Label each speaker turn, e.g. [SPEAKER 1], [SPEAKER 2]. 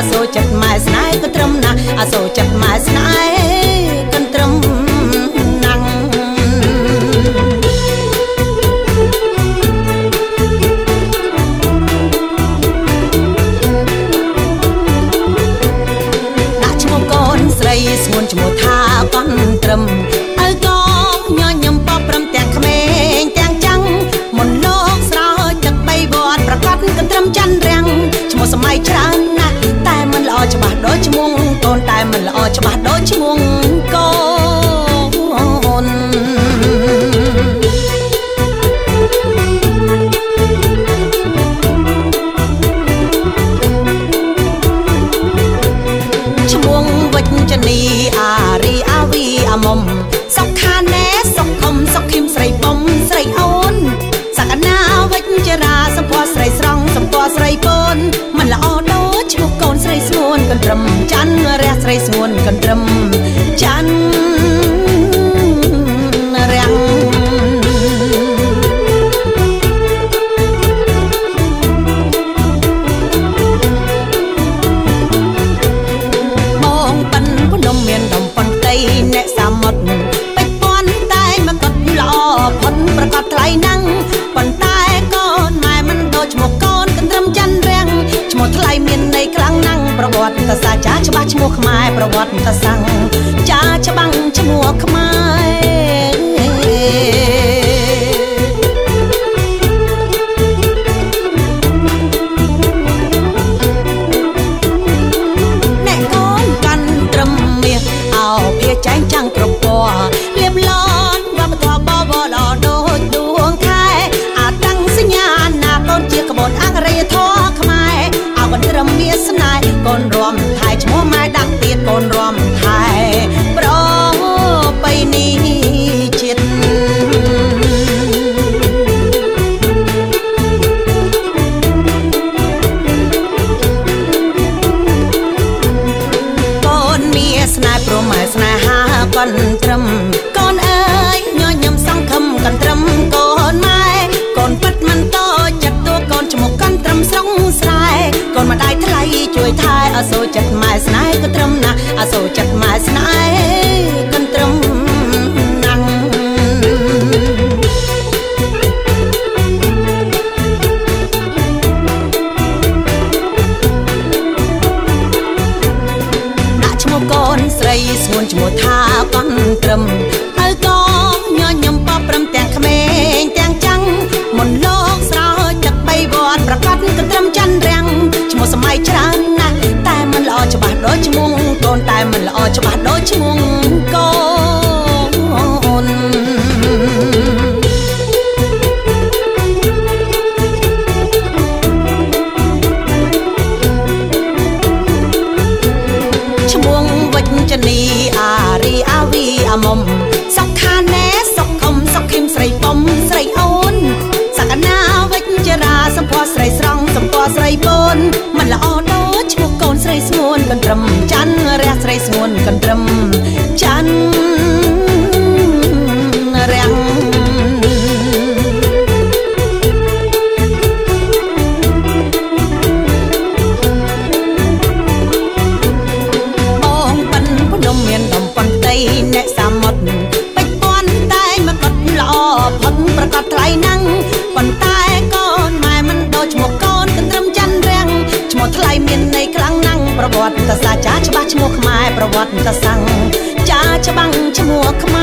[SPEAKER 1] សូចិត្តម៉ែស្នេហ៍ក៏ត្រឹមណាអាសូចិត្តម៉ែស្នេហ៍ក៏ត្រឹមណាំងដាក់ឈ្មោះកូនស្រីស្ងួនឈ្មោះថាកន់ត្រឹមឲ្យកញញឹមបប្រំទាំងក្មេងទាំងចាំងមុនលោកស្រោចទឹកបីវត្តប្រកាសក៏ត្រឹមច័ន្ទរាំងឈ្មោះសម័យច្រើនណាស់តែមិនល្អច្បាស់ដូចឈ្មោះកូនតែមិនល្អច្បាស់ដូចឈ្មោះកូនឈ្មោះវិជ្ជនីអារីអាវីអាមុំសុខខាណែសុខខំសុខឃឹមស្រីបំស្រីអូនសក្តាវិជ្ជរាសម្ផស្សស្រីស្រង់សម្ផស្សស្រីពូនមិនល្អដូចឈ្មោះកូនស្រីស្ងួនកន្ទ្រឹមច័ន្ទរះស្រីស្ងួនកន្ទ្រឹមច័ន្ទរាំងបងប៉ិនភ្នំមានដំប៉ុនតីអ្នកសាមុតពេជ្រពាន់តែមកកត់ល្អផុនប្រកាសថ្លៃណាំងប៉ុន្តែកូនម៉ែមិនដូចឈ្មោះកូនកន្ទ្រឹមច័ន្ទរាំងឈ្មោះថ្លៃមានន័យខ្លាំងណាស់ប្រវត្តិសាស្ត្រចាច្បាស់ឈ្មោះខ្មែរប្រវត្តិសាស្ត្រចាច្បាស់ឈ្មោះខ្មែរអ្នកកូនកាន់ត្រឹមមាសអោភាចែងចាំងគ្រប់ពណ៌លៀបឡនវប្បធម៌បវរដូចដួងខែអាតាំងសញ្ញាណាកូនជាក្បួនអរិយធម៌ខ្មែរអោកន្ទ្រឹមមាសស្នេហ៍កូនរំថែឈ្មោះម៉ែដាក់ទៀតកូនរំថែប្របីនេះជាតិកូនមាសស្នេហ៍ព្រមម៉ែស្នេហាកូនត្រឹមកូនអើយញញឹមសង្ឃឹមកូនត្រឹមកូនម៉ែកូនពិតមិនតូចចិត្តតួកូនឈ្មោះកូនត្រឹមស្រងស្រែកូនម្ដាយថ្លៃជួយថែអសូរចិត្តម៉ែស្នេហ៍ក៏ត្រឹមណាអសូរចិត្តម៉ែស្នេហ៍ក៏ត្រឹមណាំងដាក់ឈ្មោះកូនស្រីស្ងួនឈ្មោះថាកន់ត្រឹមហើយកញញឹមបប្រំទាំងក្មេងទាំងចាំងមុនលោកស្រោចទឹកបីវត្តប្រកាសក៏ត្រឹមច័ន្ទរាំងឈ្មោះសម័យច្រើនណាស់តែមិនល្អច្បាស់ដូចឈ្មោះកូនតែមិនល្អច្បាស់ដូចឈ្មោះកូនឈ្មោះវិជ្ជនីអារីអាវីអាមុំសុខខាណែសុខខំសុខឃឹមស្រីបំស្រីអូនសក្តាវិជ្ជរាសម្ផស្សស្រីស្រង់សម្ផស្សស្រីពូនមិនល្អដូចឈ្មោះកូនស្រីស្ងួនកន្ទ្រឹមច័ន្ទរះស្រីស្ងួនកន្ទ្រឹមច័ន្ទរាំងបងប៉ិនភ្នំមានដំប៉ុនតីអ្នកសាមុតពេជ្រពាន់តែមកកត់ល្អផុនប្រកាសថ្លៃណាំងប៉ុន្តែកូនម៉ែមិនដូចឈ្មោះកូនកន្ទ្រឹមច័ន្ទរាំងឈ្មោះថ្លៃមានន័យខ្លាំងណាស់ប្រវត្តិសាស្ត្រចាច្បាស់ឈ្មោះខ្មែរប្រវត្តិសាស្ត្រចាច្បាស់ឈ្មោះខ្មែរ